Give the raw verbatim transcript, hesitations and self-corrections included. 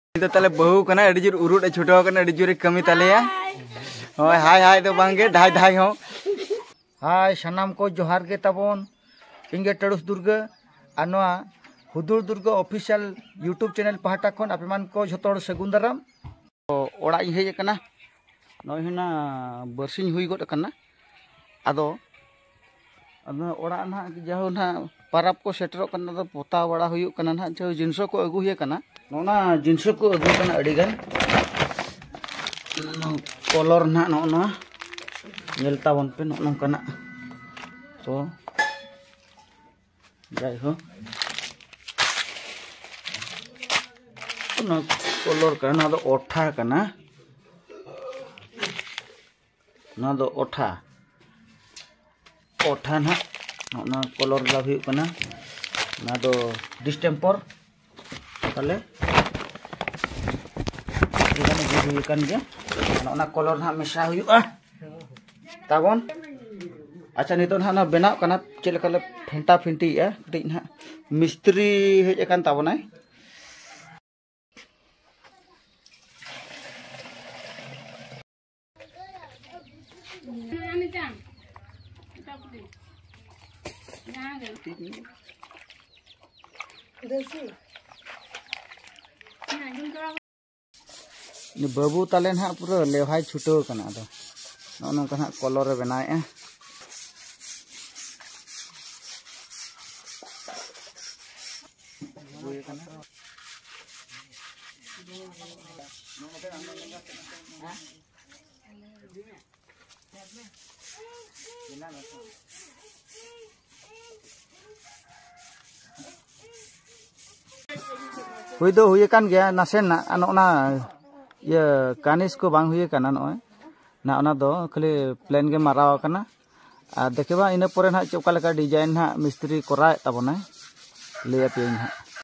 तो तले बहु कना अड़ी जोर उरुड छुटाव कना अड़ी जोर कमी तलेया होय हाय हाय तो बांगे धाय धाय हो हाय सनाम को जोहार के ताबोन इंगे टड़ुस दुर्गा आनवा हुदुर दुर्गा ऑफिशियल यूट्यूब चैनल पहाटा खन आपमान को झोतोड़ सगुन दाराम ओड़ा हेज कना नय हुना बरसिन हुई गड कना आदो अदो ओड़ा ना जाहो ना पाराब को सेटरो कना तो पोता बड़ा हुई कना ना जो जिनसो को अगु हुई कना नोना जिनसो को अगु कना अड़ीगन कलर ना नोना नेलता बन पे नोन कना तो जाय हो ना कलर कना दो ओठा कना ना दो ओठा ओठा ना ना कलर ला हुई कना ना दो डिस्टेम्पर ताले इकाने हुई कन गया ना कलर ना मेशा हुई ताबन अच्छा नितो ना बेनाव कना चेल कले फेंटा फेंटी है कटी ना मिस्त्री हेज कन ताबनाय बाबू ताले ना पूरा लेवाई छुटो कना दो नोन कना कलर रे बनाए हुई दो हुई कान गया नासेन ना अनोना ये कानिस को बांग हुई काना नोय ना ओना दो खाली प्लेन के माराव काना आ देखेबा इना परे ना चोका लेका डिजाइन ना मिस्त्री कोराय ताबना ले पे ना।